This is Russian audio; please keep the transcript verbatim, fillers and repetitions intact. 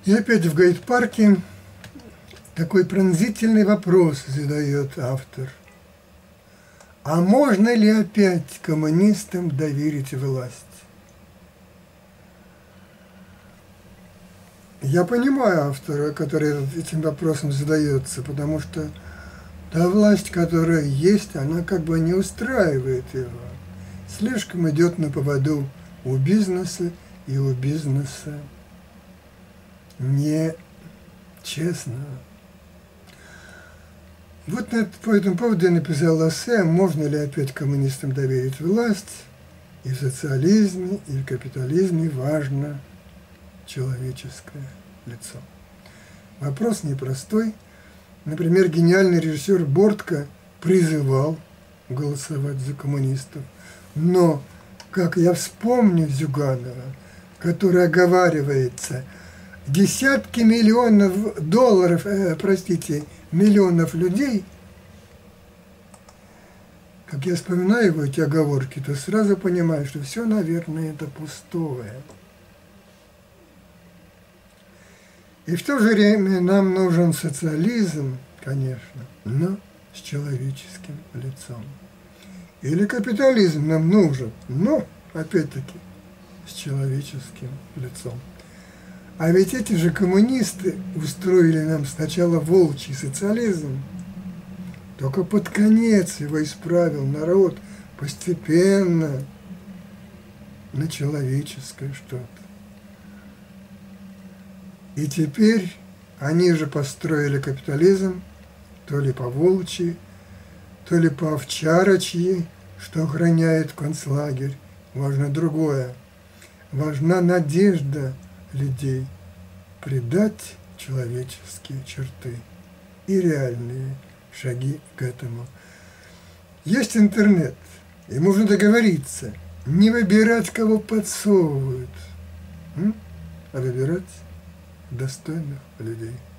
И опять в гайд-парке такой пронзительный вопрос задает автор. А можно ли опять коммунистам доверить власть? Я понимаю автора, который этим вопросом задается, потому что та власть, которая есть, она как бы не устраивает его. Слишком идет на поводу у бизнеса, и у бизнеса не честно. Вот по этому поводу я написал эссе, можно ли опять коммунистам доверить власть, и в социализме, и в капитализме важно человеческое лицо. Вопрос непростой. Например, гениальный режиссер Бортко призывал голосовать за коммунистов, но, как я вспомню Зюганова, который оговаривается, десятки миллионов долларов, э, простите, миллионов людей, как я вспоминаю его эти оговорки, то сразу понимаю, что все, наверное, это пустое. И в то же время нам нужен социализм, конечно, но с человеческим лицом. Или капитализм нам нужен, но, опять-таки, с человеческим лицом. А ведь эти же коммунисты устроили нам сначала волчий социализм, только под конец его исправил народ постепенно на человеческое что-то. И теперь они же построили капитализм то ли по-волчьи, то ли по-овчарочьи, что охраняет концлагерь. Важно другое. Важна надежда людей придать человеческие черты и реальные шаги к этому. Есть интернет, и можно договориться, не выбирать, кого подсовывают, а выбирать достойных людей.